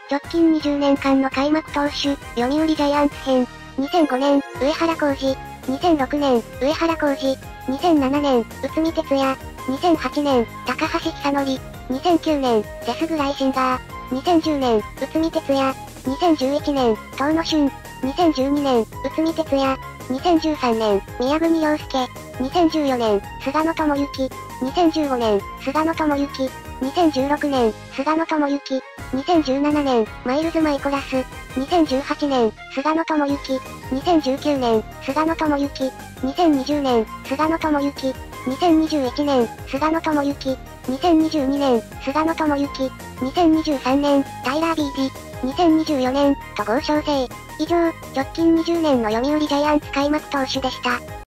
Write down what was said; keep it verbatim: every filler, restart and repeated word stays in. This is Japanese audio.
直近にじゅうねんかんの開幕投手、読売ジャイアンツ編。にせんごねん、上原浩二。にせんろくねん、上原浩二。にせんななねん、内海哲也。にせんはちねん、高橋久典。にせんきゅうねん、デスグライシンガー。にせんじゅうねん、内海哲也。にせんじゅういちねん、遠野俊。にせんじゅうにねん、内海哲也。にせんじゅうさんねん、宮國陽介。にせんじゅうよねん、菅野智之。にせんじゅうごねん、菅野智之。にせんじゅうろくねん、菅野智之。にせんじゅうななねん、マイルズ・マイコラス。にせんじゅうはちねん、菅野智之。にせんじゅうきゅうねん、菅野智之。にせんにじゅうねん、菅野智之。にせんにじゅういちねん、菅野智之。にせんにじゅうにねん、菅野智之。にせんにじゅうさんねん、タイラー・ビーディ。にせんにじゅうよねん、戸郷翔征。以上、直近にじゅうねんの読売ジャイアンツ開幕投手でした。